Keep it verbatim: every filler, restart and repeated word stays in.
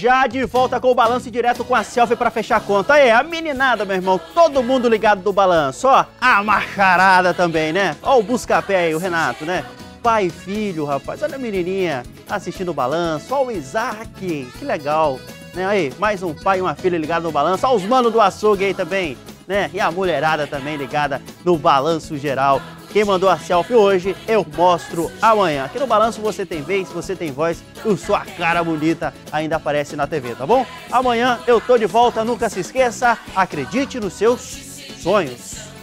já de volta com o balanço direto com a selfie pra fechar a conta. Aí, a meninada, meu irmão, todo mundo ligado do balanço, ó. A macharada também, né? Ó o busca-pé aí, o Renato, né? Pai e filho, rapaz, olha a menininha assistindo o balanço, ó o Isaac, que legal, né? Aí, mais um pai e uma filha ligado no balanço, ó os manos do açougue aí também, né? E a mulherada também ligada no balanço geral. Quem mandou a selfie hoje, eu mostro amanhã. Aqui no Balanço você tem vez, você tem voz, e sua cara bonita ainda aparece na T V, tá bom? Amanhã eu tô de volta, nunca se esqueça, acredite nos seus sonhos.